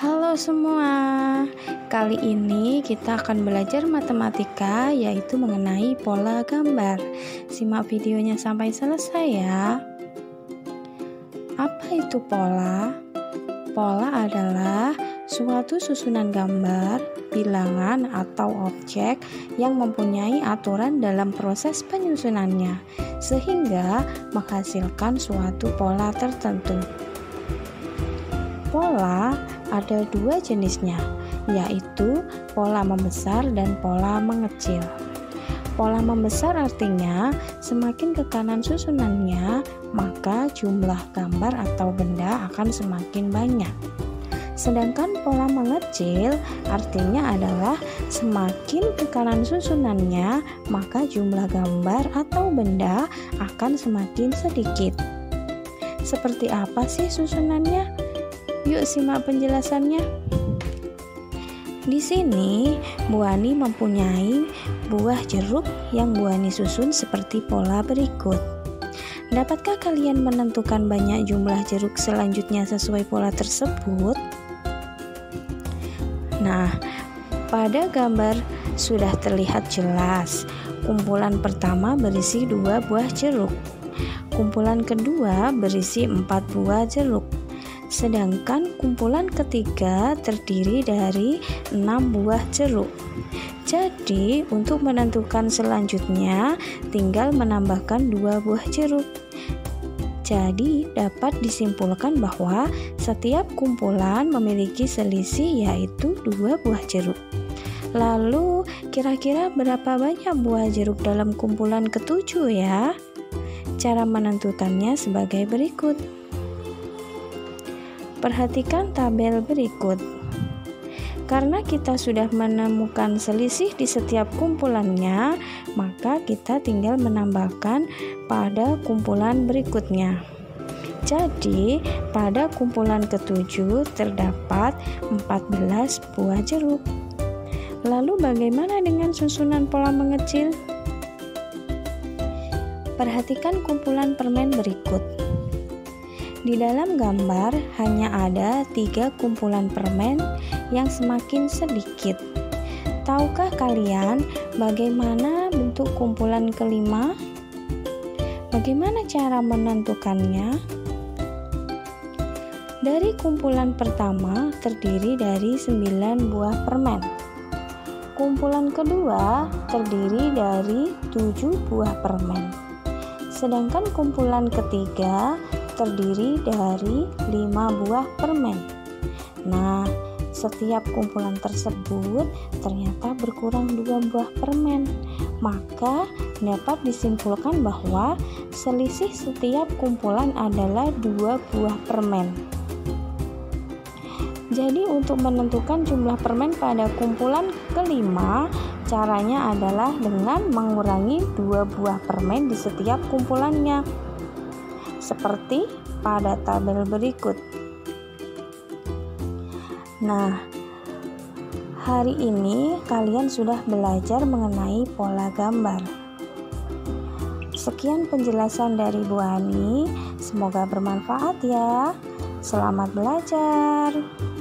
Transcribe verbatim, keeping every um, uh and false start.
Halo semua, kali ini kita akan belajar matematika yaitu mengenai pola gambar. Simak videonya sampai selesai ya. Apa itu pola? Pola adalah suatu susunan gambar, bilangan atau objek yang mempunyai aturan dalam proses penyusunannya sehingga menghasilkan suatu pola tertentu. Pola ada dua jenisnya, yaitu pola membesar dan pola mengecil. Pola membesar artinya semakin ke kanan susunannya, maka jumlah gambar atau benda akan semakin banyak. Sedangkan pola mengecil artinya adalah semakin ke kanan susunannya, maka jumlah gambar atau benda akan semakin sedikit. Seperti apa sih susunannya? Yuk simak penjelasannya. Di sini Bu Ani mempunyai buah jeruk yang Bu Ani susun seperti pola berikut. Dapatkah kalian menentukan banyak jumlah jeruk selanjutnya sesuai pola tersebut? Nah, pada gambar sudah terlihat jelas. Kumpulan pertama berisi dua buah jeruk. Kumpulan kedua berisi empat buah jeruk. Sedangkan kumpulan ketiga terdiri dari enam buah jeruk. Jadi, untuk menentukan selanjutnya tinggal menambahkan dua buah jeruk. Jadi, dapat disimpulkan bahwa setiap kumpulan memiliki selisih yaitu dua buah jeruk. Lalu, kira-kira berapa banyak buah jeruk dalam kumpulan ketujuh ya? Cara menentukannya sebagai berikut. Perhatikan tabel berikut. Karena kita sudah menemukan selisih di setiap kumpulannya, maka kita tinggal menambahkan pada kumpulan berikutnya. Jadi, pada kumpulan ketujuh terdapat empat belas buah jeruk. Lalu bagaimana dengan susunan pola mengecil? Perhatikan kumpulan permen berikut. Di dalam gambar hanya ada tiga kumpulan permen yang semakin sedikit. Tahukah kalian bagaimana bentuk kumpulan kelima? Bagaimana cara menentukannya? Dari kumpulan pertama terdiri dari sembilan buah permen. Kumpulan kedua terdiri dari tujuh buah permen. Sedangkan kumpulan ketiga terdiri dari lima buah permen. Nah, setiap kumpulan tersebut ternyata berkurang dua buah permen. Maka dapat disimpulkan bahwa selisih setiap kumpulan adalah dua buah permen. Jadi untuk menentukan jumlah permen pada kumpulan kelima, caranya adalah dengan mengurangi dua buah permen di setiap kumpulannya. Seperti pada tabel berikut. Nah, hari ini kalian sudah belajar mengenai pola gambar. Sekian penjelasan dari Bu Ani, semoga bermanfaat ya. Selamat belajar.